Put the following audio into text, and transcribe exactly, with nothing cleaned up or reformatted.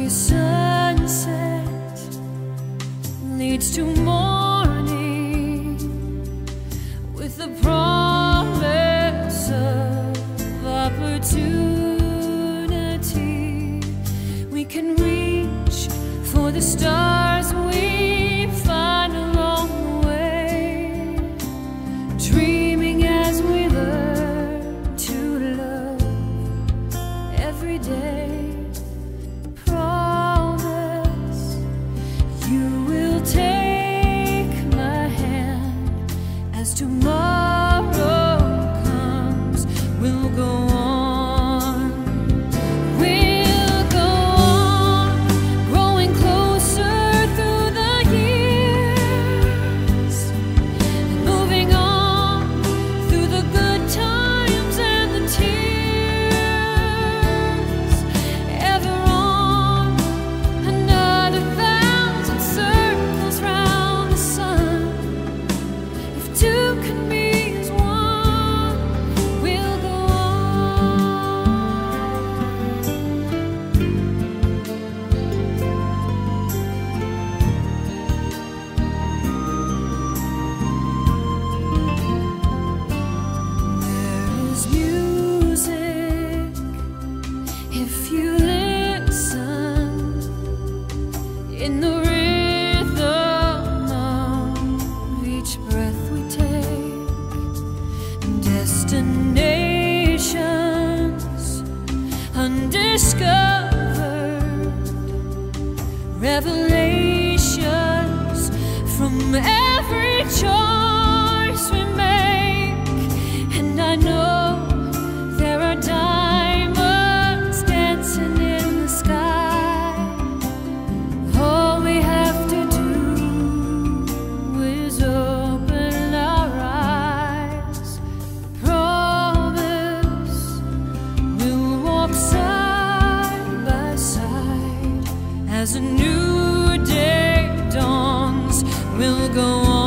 Every sunset leads to morning with the promise of opportunity. We can reach for the stars we find along the way, dreaming as we learn to love every day. Promise you will take my hand as tomorrow comes. We'll go on. In the rhythm of each breath we take, destinations undiscovered, revelations from every choice we make. And I know there are diamonds dancing in the sky. As a new day dawns, we'll go on.